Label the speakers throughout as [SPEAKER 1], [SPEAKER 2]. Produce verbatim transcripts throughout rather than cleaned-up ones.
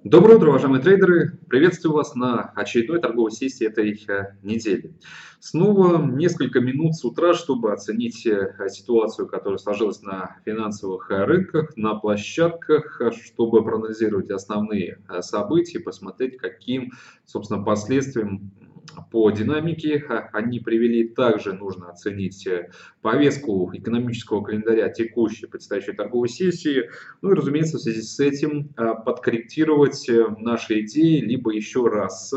[SPEAKER 1] Доброе утро, уважаемые трейдеры! Приветствую вас на очередной торговой сессии этой э, недели. Снова несколько минут с утра, чтобы оценить э, ситуацию, которая сложилась на финансовых э, рынках, на площадках, э, чтобы проанализировать основные э, события, посмотреть, каким, собственно, последствиям по динамике э, они привели. Также нужно оценить э, повестку экономического календаря текущей предстоящей торговой сессии. Ну и, разумеется, в связи с этим э, подкорректировать э, наши идеи, либо еще раз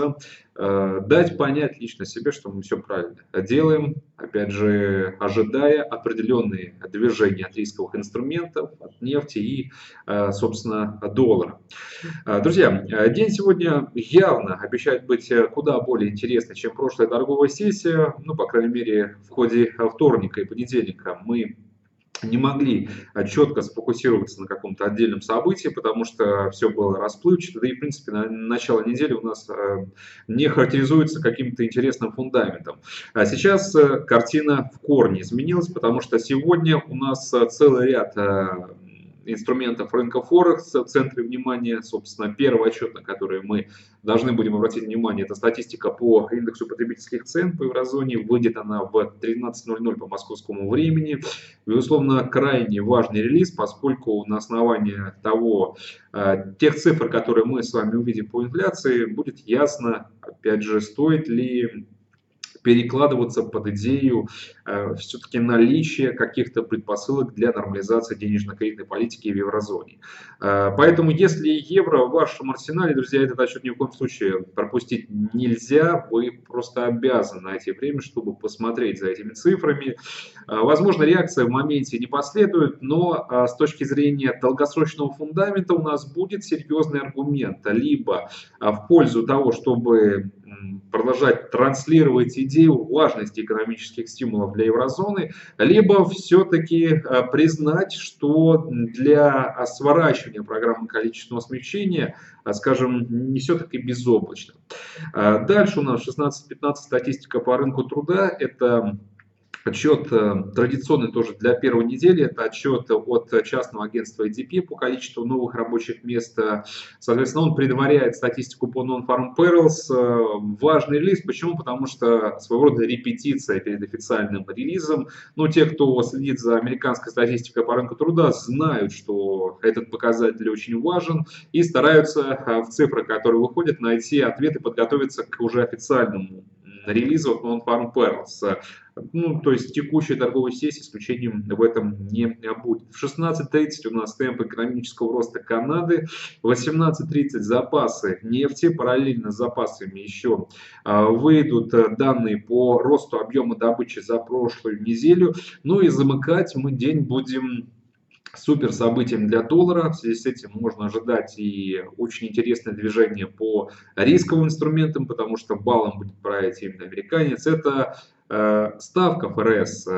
[SPEAKER 1] э, дать понять лично себе, что мы все правильно делаем, опять же, ожидая определенные движения от рисковых инструментов, от нефти и, э, собственно, доллара. Э, Друзья, э, день сегодня явно обещает быть э, куда более интересный, чем прошлая торговая сессия. Ну, по крайней мере, в ходе э, вторника и понедельника мы не могли а, четко сфокусироваться на каком-то отдельном событии, потому что все было расплывчато, да и, в принципе, на начало недели у нас э, не характеризуется каким-то интересным фундаментом. А сейчас э, картина в корне изменилась, потому что сегодня у нас э, целый ряд э, инструментов рынка Форекс в центре внимания. Собственно, первый отчет, на который мы должны будем обратить внимание, это статистика по индексу потребительских цен по еврозоне. Выйдет она в тринадцать ноль ноль по московскому времени. Безусловно, крайне важный релиз, поскольку на основании того, э, тех цифр, которые мы с вами увидим по инфляции, будет ясно, опять же, стоит ли перекладываться под идею э, все-таки наличия каких-то предпосылок для нормализации денежно-кредитной политики в еврозоне. Э, поэтому, если евро в вашем арсенале, друзья, этот отчет ни в коем случае пропустить нельзя, вы просто обязаны найти время, чтобы посмотреть за этими цифрами. Э, возможно, реакция в моменте не последует, но э, с точки зрения долгосрочного фундамента у нас будет серьезный аргумент либо э, в пользу того, чтобы продолжать транслировать идею важности экономических стимулов для еврозоны, либо все-таки признать, что для сворачивания программы количественного смягчения, скажем, не все-таки безоблачно. Дальше у нас шестнадцать пятнадцать статистика по рынку труда. Это отчет традиционный тоже для первой недели, это отчет от частного агентства эй ди пи по количеству новых рабочих мест. Соответственно, он предваряет статистику по Non-Farm Payrolls. Важный релиз, почему? Потому что своего рода репетиция перед официальным релизом. Но те, кто следит за американской статистикой по рынку труда, знают, что этот показатель очень важен и стараются в цифрах, которые выходят, найти ответы, подготовиться к уже официальному релизу Non-Farm Payrolls. Ну, то есть текущей торговой сессии исключением в этом не будет. В шестнадцать тридцать у нас темп экономического роста Канады, в восемнадцать тридцать запасы нефти, параллельно с запасами еще выйдут данные по росту объема добычи за прошлую неделю. Ну и замыкать мы день будем супер событием для доллара. В связи с этим можно ожидать и очень интересное движение по рисковым инструментам, потому что балом будет править именно американец. Это э, ставка эф эр эс.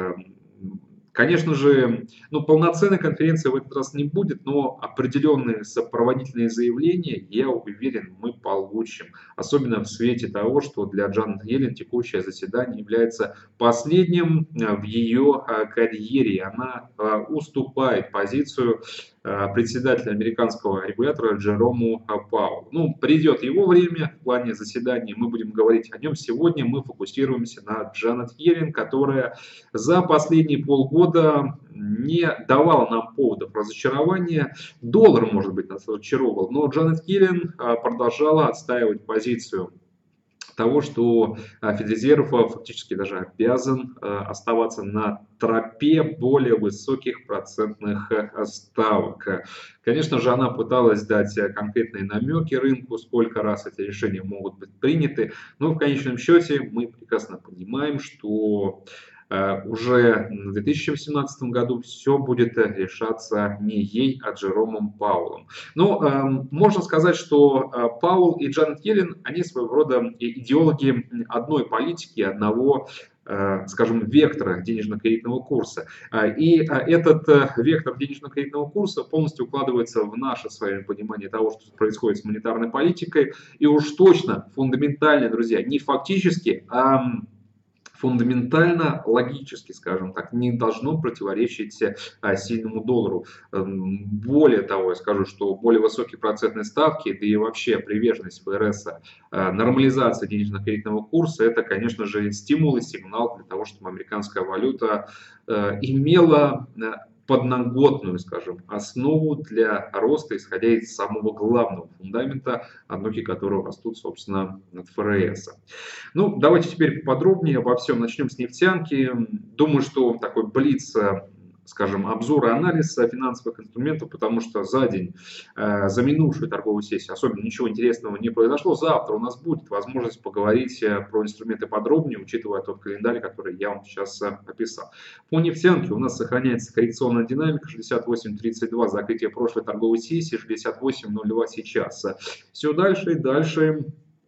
[SPEAKER 1] Конечно же, ну, полноценной конференции в этот раз не будет, но определенные сопроводительные заявления, я уверен, мы получим. Особенно в свете того, что для Джанет Йеллен текущее заседание является последним в ее карьере. Она уступает позицию председателя американского регулятора Джерому Пауэллу. Ну, придет его время в плане заседания, мы будем говорить о нем. Сегодня мы фокусируемся на Джанет Йеллен, которая за последние полгода не давала нам поводов разочарования. Доллар, может быть, нас разочаровал, но Джанет Йеллен продолжала отстаивать позицию того, что Федрезерв фактически даже обязан оставаться на тропе более высоких процентных ставок. Конечно же, она пыталась дать конкретные намеки рынку, сколько раз эти решения могут быть приняты, но в конечном счете мы прекрасно понимаем, что уже в две тысячи восемнадцатом году все будет решаться не ей, а Джеромом Пауэллом. Но э, можно сказать, что э, Пауэлл и Джанет Йеллен, они своего рода идеологи одной политики, одного, э, скажем, вектора денежно-кредитного курса. И э, этот э, вектор денежно-кредитного курса полностью укладывается в наше с вами понимание того, что происходит с монетарной политикой. И уж точно фундаментально, друзья, не фактически, а фундаментально, логически, скажем так, не должно противоречить а, сильному доллару. Более того, я скажу, что более высокие процентные ставки, да и вообще приверженность ФРС, а, нормализация денежно-кредитного курса, это, конечно же, стимул и сигнал для того, чтобы американская валюта а, имела подноготную, скажем, основу для роста, исходя из самого главного фундамента, ноги которого растут, собственно, от ФРС. Ну, давайте теперь подробнее обо всем. Начнем с нефтянки. Думаю, что такой блиц, скажем, обзор и анализ финансовых инструментов, потому что за день, за минувшую торговую сессию особенно ничего интересного не произошло. Завтра у нас будет возможность поговорить про инструменты подробнее, учитывая тот календарь, который я вам сейчас описал. По нефтянке у нас сохраняется коррекционная динамика шестьдесят восемь тридцать два, закрытие прошлой торговой сессии, шестьдесят восемь ноль два сейчас. Все дальше и дальше.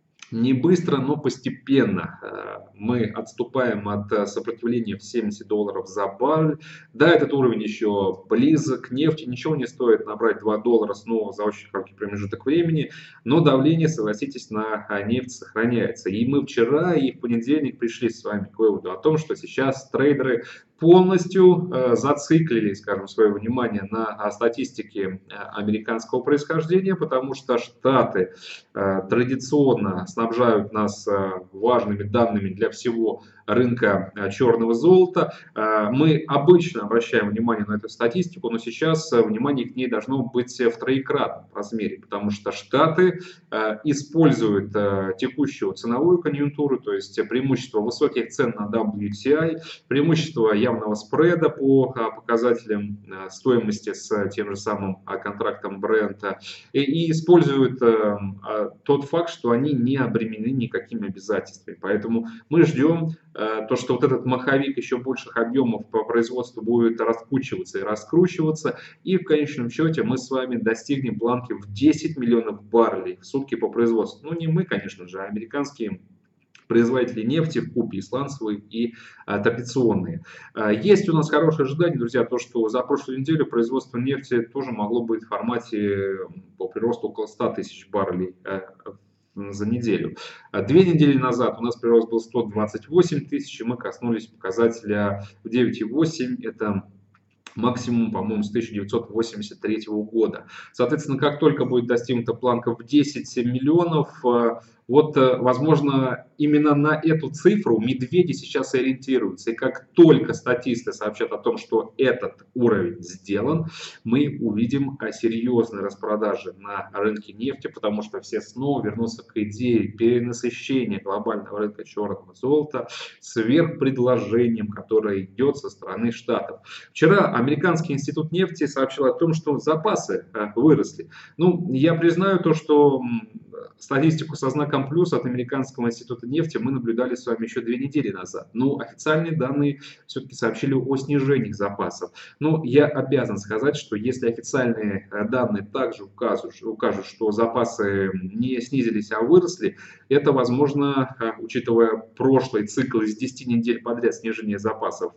[SPEAKER 1] Не быстро, но постепенно мы отступаем от сопротивления в семьдесят долларов за баррель. Да, этот уровень еще близок к нефти, ничего не стоит набрать два доллара снова за очень короткий промежуток времени, но давление, согласитесь, на нефть сохраняется. И мы вчера и в понедельник пришли с вами к выводу о том, что сейчас трейдеры полностью э, зациклили, скажем, свое внимание на э, статистике э, американского происхождения, потому что Штаты э, традиционно снабжают нас э, важными данными для всего рынка э, черного золота. Э, мы обычно обращаем внимание на эту статистику, но сейчас э, внимание к ней должно быть в троекратном размере, потому что Штаты э, используют э, текущую ценовую конъюнктуру, то есть преимущество высоких цен на дабл ю ти ай, преимущество явного спреда по показателям стоимости с тем же самым контрактом Брента и, и используют э, тот факт, что они не обременены никакими обязательствами. Поэтому мы ждем э, то, что вот этот маховик еще больших объемов по производству будет раскручиваться и раскручиваться, и в конечном счете мы с вами достигнем планки в десять миллионов баррелей в сутки по производству. Ну не мы, конечно же, а американские производители нефти в купе, сланцевые и а, традиционные. А, есть у нас хорошее ожидание, друзья, то, что за прошлую неделю производство нефти тоже могло быть в формате по приросту около ста тысяч баррелей а, за неделю. А, две недели назад у нас прирост был сто двадцать восемь тысяч, и мы коснулись показателя в девять и восемь, это максимум, по-моему, с тысяча девятьсот восемьдесят третьего года. Соответственно, как только будет достигнута планка в десять миллионов, вот, возможно, именно на эту цифру медведи сейчас ориентируются. И как только статисты сообщат о том, что этот уровень сделан, мы увидим серьезные распродажи на рынке нефти, потому что все снова вернутся к идее перенасыщения глобального рынка черного золота сверхпредложением, которое идет со стороны Штатов. Вчера Американский институт нефти сообщил о том, что запасы выросли. Ну, я признаю то, что статистику со знаком плюс от Американского института нефти мы наблюдали с вами еще две недели назад. Но официальные данные все-таки сообщили о снижении запасов. Но я обязан сказать, что если официальные данные также укажут, укажут, что запасы не снизились, а выросли, это возможно, учитывая прошлый цикл из десяти недель подряд снижения запасов,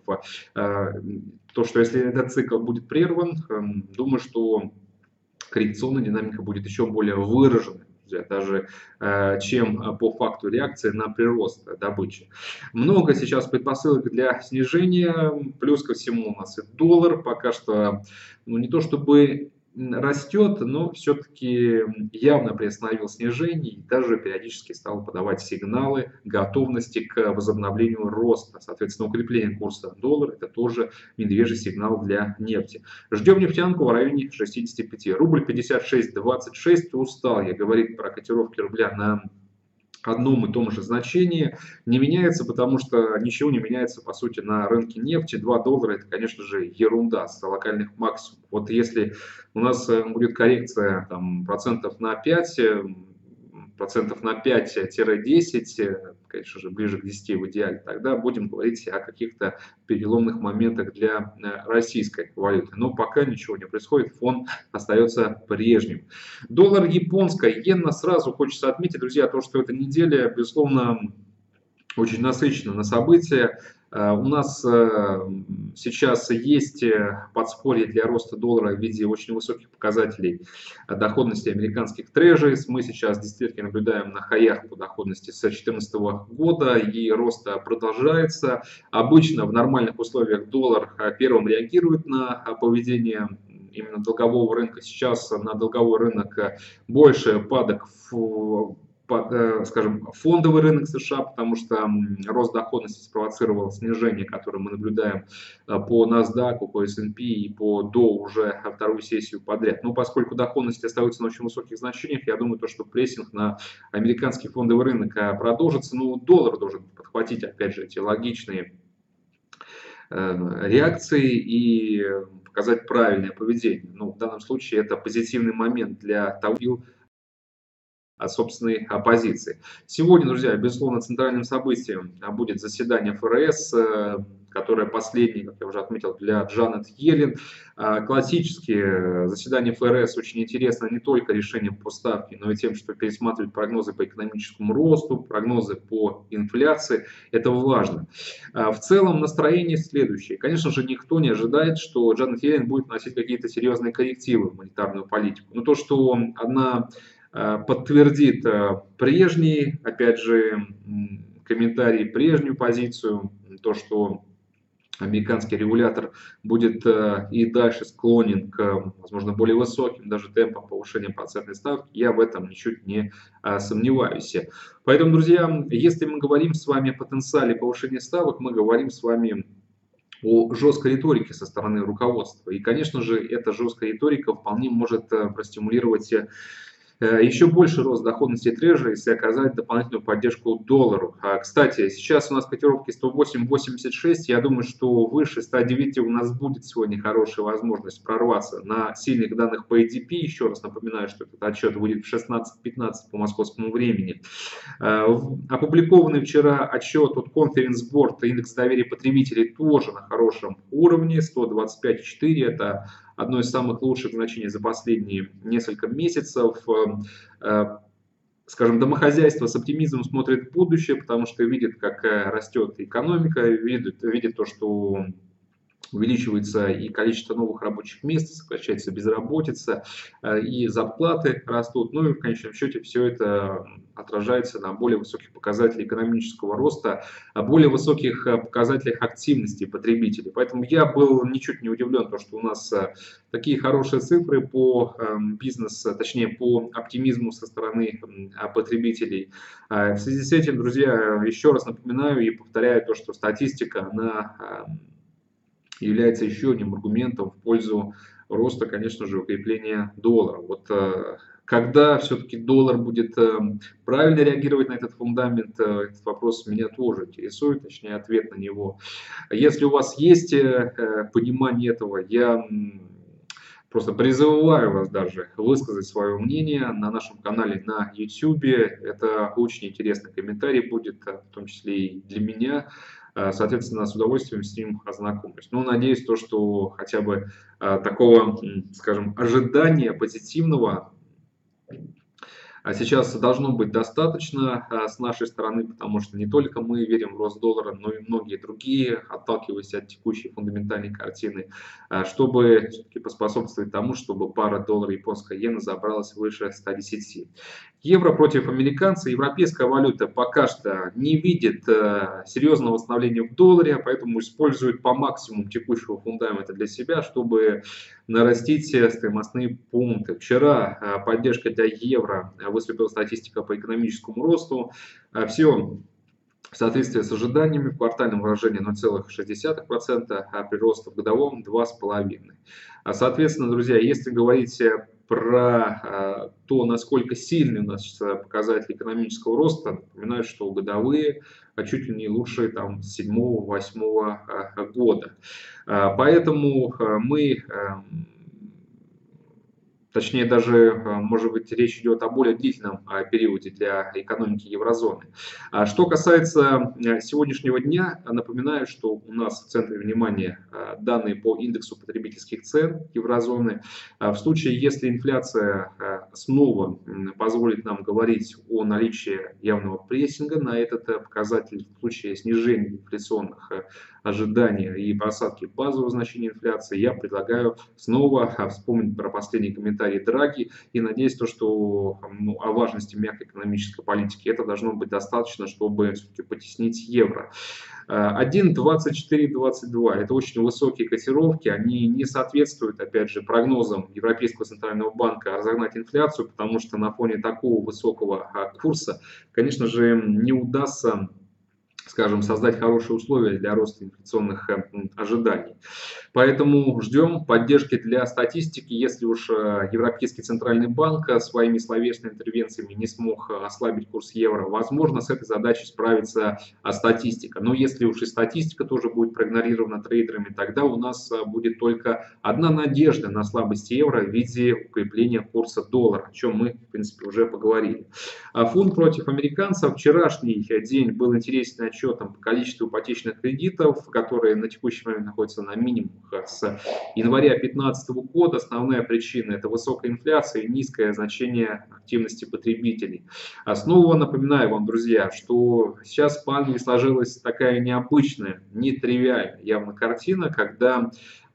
[SPEAKER 1] то, что если этот цикл будет прерван, думаю, что коррекционная динамика будет еще более выраженной, даже э, чем по факту реакции на прирост добычи. Много сейчас предпосылок для снижения, плюс ко всему у нас и доллар пока что, ну не то чтобы растет, но все-таки явно приостановил снижение и даже периодически стал подавать сигналы готовности к возобновлению роста. Соответственно, укрепление курса доллара — это тоже медвежий сигнал для нефти. Ждем нефтянку в районе шестидесяти пяти. Рубль пятьдесят шесть двадцать шесть. Устал я говорить про котировки рубля на одном и том же значении, не меняется, потому что ничего не меняется, по сути, на рынке нефти. два доллара — это, конечно же, ерунда с локальных максимумов. Вот если у нас будет коррекция там, процентов на пять, процентов на пять-десять, конечно же, ближе к десяти в идеале, тогда будем говорить о каких-то переломных моментах для российской валюты. Но пока ничего не происходит, фон остается прежним. Доллар японская иена, сразу хочется отметить, друзья, то, что эта неделя, безусловно, очень насыщена на события. У нас сейчас есть подспорье для роста доллара в виде очень высоких показателей доходности американских трежерис. Мы сейчас действительно наблюдаем на хаях по доходности с две тысячи четырнадцатого года, и рост продолжается. Обычно в нормальных условиях доллар первым реагирует на поведение именно долгового рынка. Сейчас на долговой рынок больше падок в скажем, фондовый рынок США, потому что рост доходности спровоцировал снижение, которое мы наблюдаем по NASDAQ, по эс энд пи и по Dow уже вторую сессию подряд. Но поскольку доходности остаются на очень высоких значениях, я думаю, то, что прессинг на американский фондовый рынок продолжится. Но доллар должен подхватить, опять же, эти логичные реакции и показать правильное поведение. Ну, в данном случае это позитивный момент для того, от собственной оппозиции. Сегодня, друзья, безусловно, центральным событием будет заседание эф эр эс, которое последнее, как я уже отметил, для Джанет Йеллен. Классические заседания эф эр эс очень интересно не только решением по ставке, но и тем, что пересматривают прогнозы по экономическому росту, прогнозы по инфляции. Это важно. В целом настроение следующее. Конечно же, никто не ожидает, что Джанет Йеллен будет вносить какие-то серьезные коррективы в монетарную политику. Но то, что она подтвердит прежний, опять же, комментарий, прежнюю позицию, то, что американский регулятор будет и дальше склонен к, возможно, более высоким даже темпам повышения процентной ставки, я в этом ничуть не сомневаюсь. Поэтому, друзья, если мы говорим с вами о потенциале повышения ставок, мы говорим с вами о жесткой риторике со стороны руководства. И, конечно же, эта жесткая риторика вполне может простимулировать еще больше рост доходности трежера, если оказать дополнительную поддержку доллару. Кстати, сейчас у нас котировки сто восемь восемьдесят шесть. Я думаю, что выше ста девяти у нас будет сегодня хорошая возможность прорваться на сильных данных по эй ди пи. Еще раз напоминаю, что этот отчет будет в шестнадцать пятнадцать по московскому времени. Опубликованный вчера отчет от Conference Board, индекс доверия потребителей, тоже на хорошем уровне, сто двадцать пять и четыре. Это одно из самых лучших значений за последние несколько месяцев. Скажем, домохозяйство с оптимизмом смотрит в будущее, потому что видит, как растет экономика, видит, видит то, что увеличивается и количество новых рабочих мест, сокращается безработица, и зарплаты растут. Ну и в конечном счете все это отражается на более высоких показателях экономического роста, более высоких показателях активности потребителей. Поэтому я был ничуть не удивлен, то, что у нас такие хорошие цифры по бизнесу, точнее по оптимизму со стороны потребителей. В связи с этим, друзья, еще раз напоминаю и повторяю то, что статистика, она является еще одним аргументом в пользу роста, конечно же, укрепления доллара. Вот когда все-таки доллар будет правильно реагировать на этот фундамент, этот вопрос меня тоже интересует, точнее ответ на него. Если у вас есть понимание этого, я просто призываю вас даже высказать свое мнение на нашем канале на YouTube. Это очень интересный комментарий будет, в том числе и для меня. Соответственно, с удовольствием с ним ознакомлюсь. Ну, надеюсь, то, что хотя бы такого, скажем, ожидания позитивного сейчас должно быть достаточно с нашей стороны, потому что не только мы верим в рост доллара, но и многие другие, отталкиваясь от текущей фундаментальной картины, чтобы все-таки поспособствовать тому, чтобы пара доллара японская иена забралась выше ста десяти. Евро против американца, европейская валюта пока что не видит серьезного восстановления в долларе, поэтому использует по максимуму текущего фундамента для себя, чтобы нарастить стоимостные пункты. Вчера поддержка для евро выступила статистика по экономическому росту. Все в соответствии с ожиданиями, в квартальном выражении ноль целых шесть десятых процента, а прирост в годовом два с половиной. Соответственно, друзья, если говорить про то, насколько сильный у нас показатель экономического роста, напоминаю, что годовые чуть ли не лучшие там с седьмого-восьмого года. Поэтому мы Точнее, даже, может быть, речь идет о более длительном периоде для экономики еврозоны. Что касается сегодняшнего дня, напоминаю, что у нас в центре внимания данные по индексу потребительских цен еврозоны. В случае, если инфляция снова позволит нам говорить о наличии явного прессинга на этот показатель, в случае снижения инфляционных ожиданий и просадки базового значения инфляции, я предлагаю снова вспомнить про последний комментарий Драги и надеюсь, то, что ну, о важности мягкой экономической политики это должно быть достаточно, чтобы все-таки потеснить евро. один двадцать четыре двадцать два это очень высокие котировки, они не соответствуют, опять же, прогнозам Европейского центрального банка разогнать инфляцию, потому что на фоне такого высокого курса, конечно же, не удастся, скажем, создать хорошие условия для роста инфляционных ожиданий. Поэтому ждем поддержки для статистики. Если уж Европейский центральный банк своими словесными интервенциями не смог ослабить курс евро, возможно, с этой задачей справится статистика. Но если уж и статистика тоже будет проигнорирована трейдерами, тогда у нас будет только одна надежда на слабость евро в виде укрепления курса доллара, о чем мы, в принципе, уже поговорили. Фунт против американцев. Вчерашний день был интересен отчетом по количеству ипотечных кредитов, которые на текущий момент находятся на минимумах с января две тысячи пятнадцатого года. Основная причина — это высокая инфляция и низкое значение активности потребителей. Снова напоминаю вам, друзья, что сейчас в Англии сложилась такая необычная, нетривиальная явно картина, когда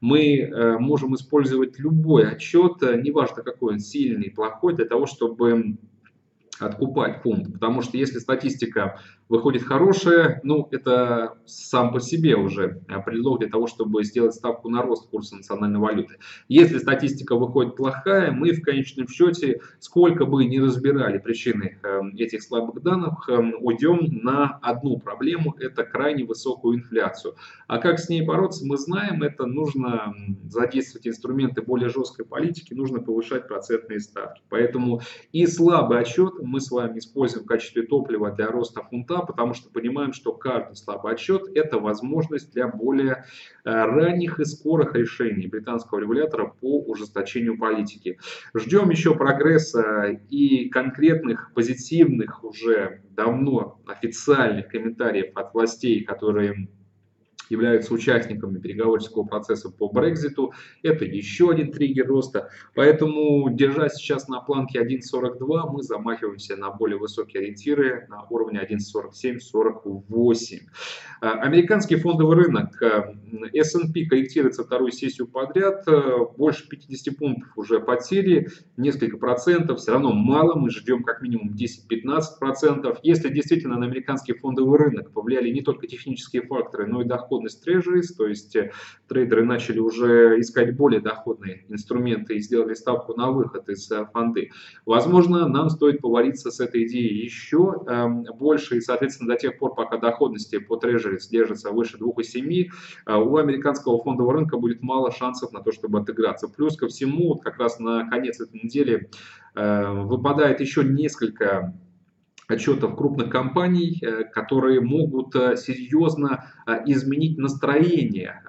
[SPEAKER 1] мы можем использовать любой отчет, неважно какой он, сильный, плохой, для того, чтобы откупать фунт. Потому что если статистика выходит хорошая, ну это сам по себе уже предлог для того, чтобы сделать ставку на рост курса национальной валюты. Если статистика выходит плохая, мы в конечном счете, сколько бы ни разбирали причины этих слабых данных, уйдем на одну проблему, это крайне высокую инфляцию. А как с ней бороться, мы знаем, это нужно задействовать инструменты более жесткой политики, нужно повышать процентные ставки. Поэтому и слабый отчет мы с вами используем в качестве топлива для роста фунта, потому что понимаем, что каждый слабый отчет – это возможность для более ранних и скорых решений британского регулятора по ужесточению политики. Ждем еще прогресса и конкретных, позитивных, уже давно официальных комментариев от властей, которые являются участниками переговорческого процесса по Брекситу. Это еще один триггер роста. Поэтому, держась сейчас на планке один сорок два, мы замахиваемся на более высокие ориентиры на уровне один сорок семь сорок восемь. Американский фондовый рынок эс энд пи корректируется вторую сессию подряд. Больше пятидесяти пунктов уже потери, несколько процентов. Все равно мало, мы ждем как минимум десять-пятнадцать процентов. Если действительно на американский фондовый рынок повлияли не только технические факторы, но и доходы трежерис, то есть трейдеры начали уже искать более доходные инструменты и сделали ставку на выход из фонды. Возможно, нам стоит повариться с этой идеей еще э, больше, и, соответственно, до тех пор, пока доходности по трежерис держатся выше двух и семи, э, у американского фондового рынка будет мало шансов на то, чтобы отыграться. Плюс ко всему, вот как раз на конец этой недели э, выпадает еще несколько отчетов крупных компаний, которые могут серьезно изменить настроение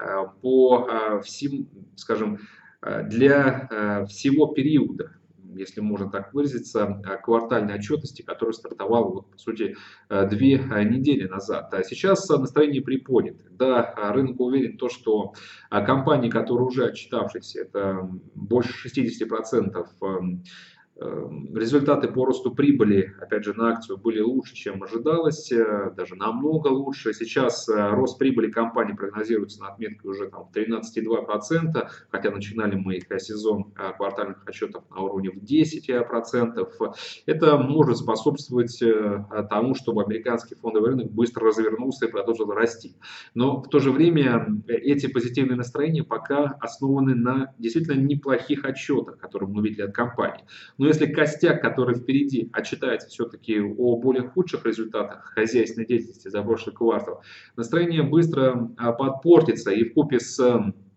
[SPEAKER 1] по всем, скажем, для всего периода, если можно так выразиться, квартальной отчетности, которая стартовала, вот, по сути, две недели назад. А сейчас настроение приподнято. Да, рынок уверен, то, что компании, которые уже отчитавшись, это больше шестидесяти процентов, результаты по росту прибыли, опять же, на акцию были лучше, чем ожидалось, даже намного лучше. Сейчас рост прибыли компании прогнозируется на отметке уже там тринадцать и два десятых процента, хотя начинали мы их сезон квартальных отчетов на уровне в десять процентов. Это может способствовать тому, чтобы американский фондовый рынок быстро развернулся и продолжил расти. Но в то же время эти позитивные настроения пока основаны на действительно неплохих отчетах, которые мы увидели от компании. Но если костяк, который впереди, отчитается все-таки о более худших результатах хозяйственной деятельности за прошлый квартал, настроение быстро подпортится, и вкупе с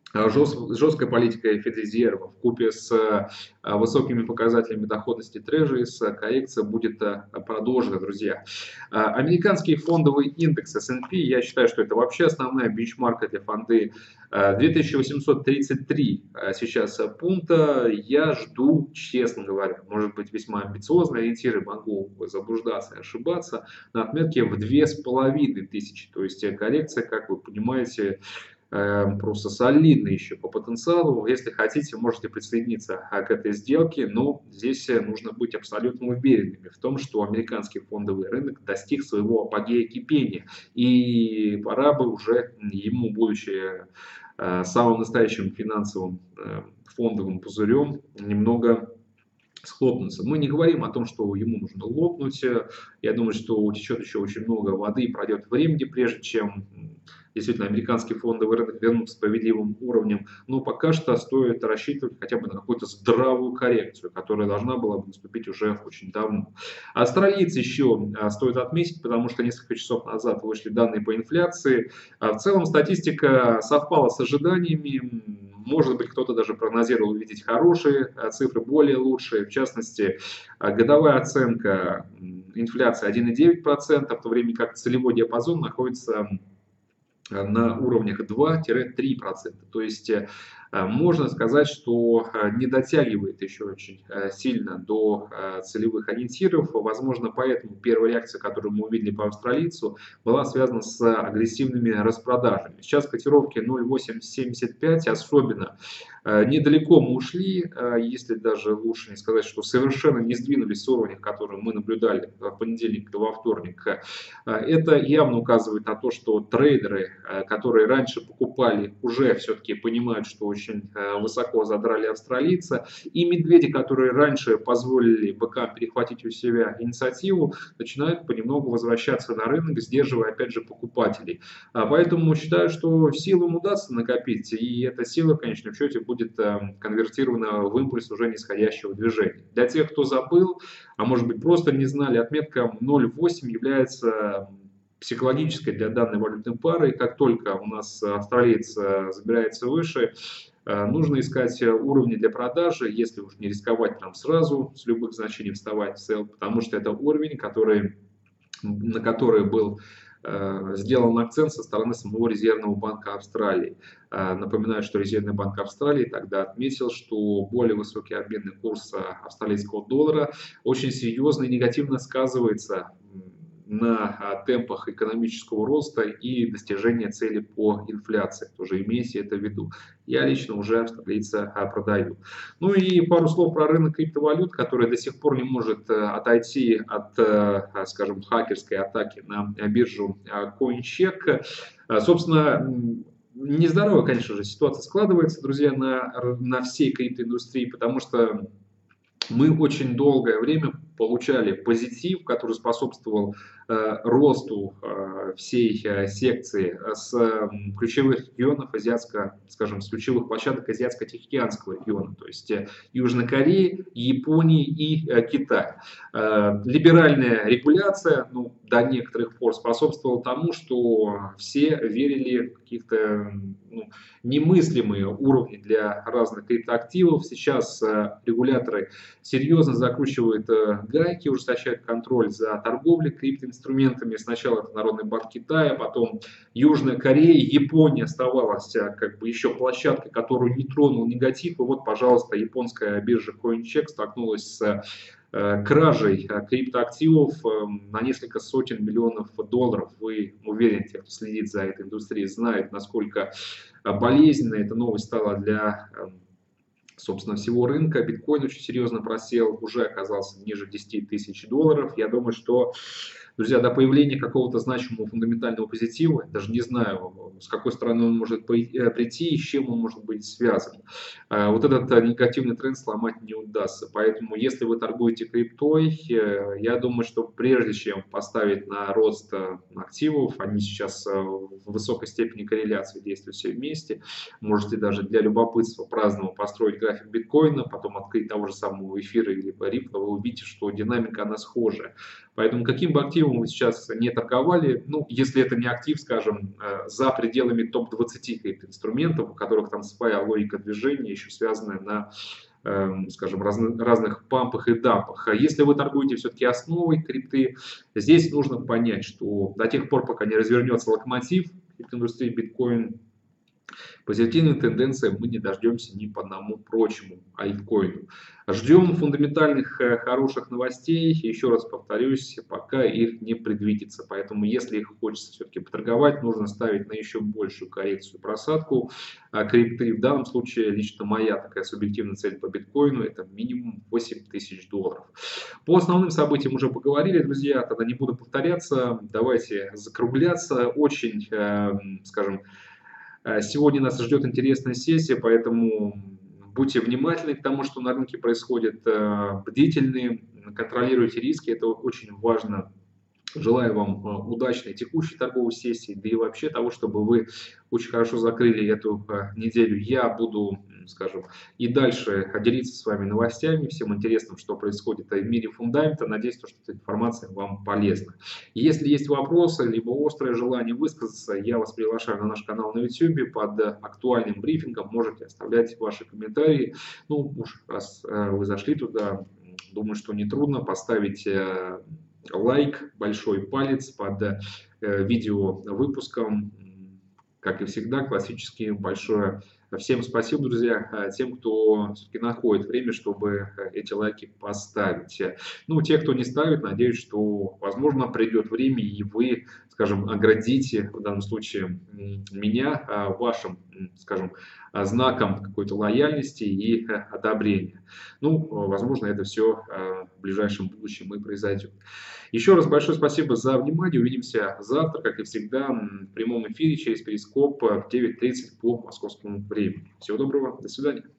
[SPEAKER 1] Жесткая политика Федрезерва вкупе с высокими показателями доходности трежерис, коррекция будет продолжена, друзья. Американский фондовый индекс эс энд пи, я считаю, что это вообще основная бенчмарка для фонды, две тысячи восемьсот тридцать три сейчас пункта. Я жду, честно говоря, может быть весьма амбициозные ориентиры, могу заблуждаться и ошибаться, на отметке в две с половиной тысячи. То есть коррекция, как вы понимаете, просто солидно еще по потенциалу. Если хотите, можете присоединиться к этой сделке, но здесь нужно быть абсолютно уверенными в том, что американский фондовый рынок достиг своего апогея кипения, и пора бы уже ему, будучи самым настоящим финансовым фондовым пузырем, немного схлопнуться. Мы не говорим о том, что ему нужно лопнуть. Я думаю, что утечет еще очень много воды и пройдет времени, прежде чем действительно американский фондовый рынок вернут к справедливым уровням. Но пока что стоит рассчитывать хотя бы на какую-то здравую коррекцию, которая должна была бы наступить уже очень давно. Австралийцы еще стоит отметить, потому что несколько часов назад вышли данные по инфляции. В целом статистика совпала с ожиданиями. Может быть, кто-то даже прогнозировал увидеть хорошие цифры, более лучшие. В частности, годовая оценка инфляции один и девять десятых процента, в то время как целевой диапазон находится на уровнях два-три процента. То есть можно сказать, что не дотягивает еще очень сильно до целевых ориентиров. Возможно, поэтому первая реакция, которую мы увидели по австралийцу, была связана с агрессивными распродажами. Сейчас котировки ноль целых восемь семьдесят пять, особенно недалеко мы ушли, если даже лучше не сказать, что совершенно не сдвинулись с уровня, которые мы наблюдали в понедельник и во вторник. Это явно указывает на то, что трейдеры, которые раньше покупали, уже все-таки понимают, что очень высоко задрали австралийца, и медведи, которые раньше позволили быкам перехватить у себя инициативу, начинают понемногу возвращаться на рынок, сдерживая опять же покупателей. Поэтому считаю, что силу им удастся накопить, и эта сила в конечном счете будет конвертирована в импульс уже нисходящего движения. Для тех, кто забыл, а может быть просто не знали, отметка ноль целых восемь является психологической для данной валютной пары. Как только у нас австралиец забирается выше, нужно искать уровни для продажи, если уж не рисковать прям сразу с любых значений вставать в цел, потому что это уровень, который, на который был сделан акцент со стороны самого Резервного банка Австралии. Напоминаю, что Резервный банк Австралии тогда отметил, что более высокий обменный курс австралийского доллара очень серьезно и негативно сказывается на темпах экономического роста и достижения цели по инфляции. Тоже имейте это в виду. Я лично уже австралийца продаю. Ну и пару слов про рынок криптовалют, который до сих пор не может отойти от, скажем, хакерской атаки на биржу CoinCheck. Собственно, нездоровая, конечно же, ситуация складывается, друзья, на, на всей криптоиндустрии, потому что мы очень долгое время получали позитив, который способствовал э, росту э, всей э, секции с э, ключевых регионов азиатско, скажем, с ключевых площадок азиатско-тихоокеанского региона, то есть э, Южной Кореи, Японии и э, Китая. Э, либеральная регуляция, ну, до некоторых пор способствовала тому, что все верили в каких-то ну, немыслимые уровни для разных криптоактивов. Сейчас э, регуляторы серьезно закручивают э, гайки, ужесточают контроль за торговлей криптоинструментами. Сначала это Народный банк Китая, потом Южная Корея, Япония оставалась как бы еще площадкой, которую не тронул негатив. И вот, пожалуйста, японская биржа CoinCheck столкнулась с э, кражей криптоактивов э, на несколько сотен миллионов долларов. Вы, уверен, те, кто следит за этой индустрией, знают, насколько болезненной эта новость стала для э, собственно, всего рынка. Биткоин очень серьезно просел, уже оказался ниже десяти тысяч долларов. Я думаю, что, друзья, до появления какого-то значимого фундаментального позитива, даже не знаю, с какой стороны он может прийти и с чем он может быть связан, вот этот негативный тренд сломать не удастся. Поэтому, если вы торгуете криптой, я думаю, что прежде чем поставить на рост активов, они сейчас в высокой степени корреляции действуют все вместе, можете даже для любопытства праздного построить график биткоина, потом открыть того же самого эфира или рипла, вы увидите, что динамика она схожая. Поэтому каким бы активом вы сейчас не торговали, ну, если это не актив, скажем, за пределами топ двадцати инструментов, у которых там своя логика движения, еще связанная на, скажем, разных, разных пампах и дампах. Если вы торгуете все-таки основой крипты, здесь нужно понять, что до тех пор, пока не развернется локомотив криптоиндустрии биткоин, позитивной тенденции мы не дождемся ни по одному прочему альткоину. Ждем фундаментальных хороших новостей. Еще раз повторюсь, пока их не предвидится. Поэтому, если их хочется все-таки поторговать, нужно ставить на еще большую коррекцию, просадку крипты. В данном случае лично моя такая субъективная цель по биткоину — это минимум восемь тысяч долларов. По основным событиям уже поговорили, друзья. Тогда не буду повторяться. Давайте закругляться. Очень, скажем, сегодня нас ждет интересная сессия, поэтому будьте внимательны к тому, что на рынке происходит, бдительны, контролируйте риски, это очень важно. Желаю вам удачной текущей торговой сессии, да и вообще того, чтобы вы очень хорошо закрыли эту неделю. Я буду, скажем, и дальше делиться с вами новостями, всем интересным, что происходит в мире фундамента. Надеюсь, что эта информация вам полезна. Если есть вопросы, либо острое желание высказаться, я вас приглашаю на наш канал на YouTube. Под актуальным брифингом можете оставлять ваши комментарии. Ну, уж раз вы зашли туда, думаю, что нетрудно поставить лайк, большой палец под э, видео выпуском. Как и всегда, классически большое всем спасибо, друзья, тем, кто все-таки находит время, чтобы эти лайки поставить. Ну, те, кто не ставит, надеюсь, что, возможно, придет время, и вы, скажем, оградите, в данном случае, меня вашим, скажем, знаком какой-то лояльности и одобрения. Ну, возможно, это все в ближайшем будущем и произойдет. Еще раз большое спасибо за внимание. Увидимся завтра, как и всегда, в прямом эфире через Перископ в девять тридцать по московскому времени. Всего доброго, до свидания.